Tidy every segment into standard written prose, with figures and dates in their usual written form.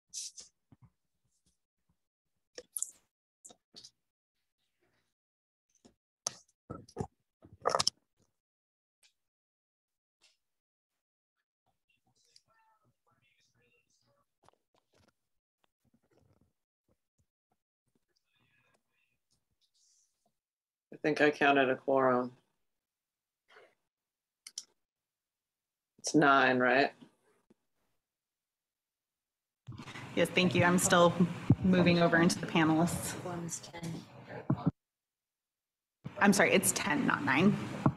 I think I counted a quorum. It's 9, right? Yes, thank you. I'm still moving over into the panelists. I'm sorry, it's 10, not 9.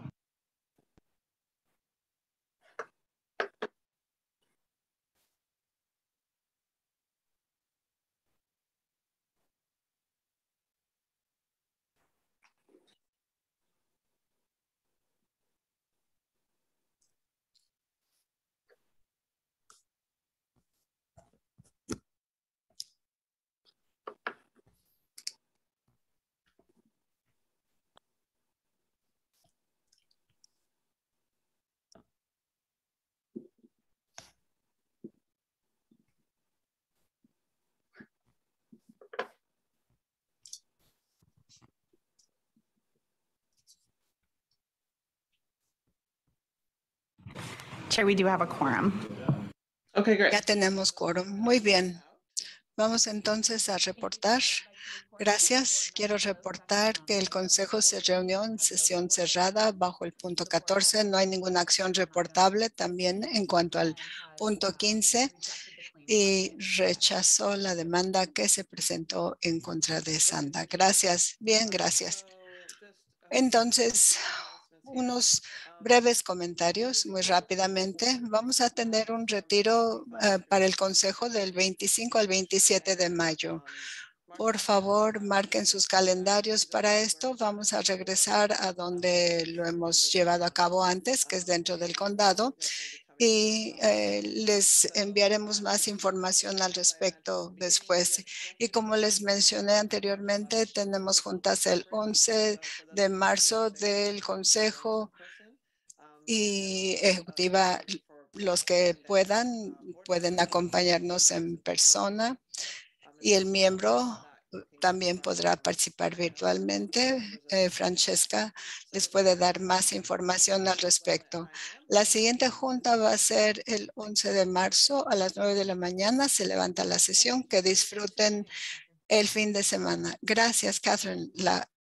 Chair, we do have a quorum. Okay, great. Ya tenemos quórum. Muy bien. Vamos entonces a reportar. Gracias. Quiero reportar que el Consejo se reunió en sesión cerrada bajo el punto 14. No hay ninguna acción reportable. También en cuanto al punto 15 y rechazó la demanda que se presentó en contra de Sanda. Gracias. Bien, gracias. Entonces, unos breves comentarios muy rápidamente. Vamos a tener un retiro para el Consejo del 25 al 27 de mayo. Por favor, marquen sus calendarios para esto. Vamos a regresar a donde lo hemos llevado a cabo antes, que es dentro del condado. Y les enviaremos más información al respecto después. Y como les mencioné anteriormente, tenemos juntas el 11 de marzo del Consejo y Ejecutiva. Los que pueden acompañarnos en persona y el miembro también podrá participar virtualmente. Francesca les puede dar más información al respecto. La siguiente junta va a ser el 11 de marzo a las 9 de la mañana. Se levanta la sesión. Que disfruten el fin de semana. Gracias, Catherine. La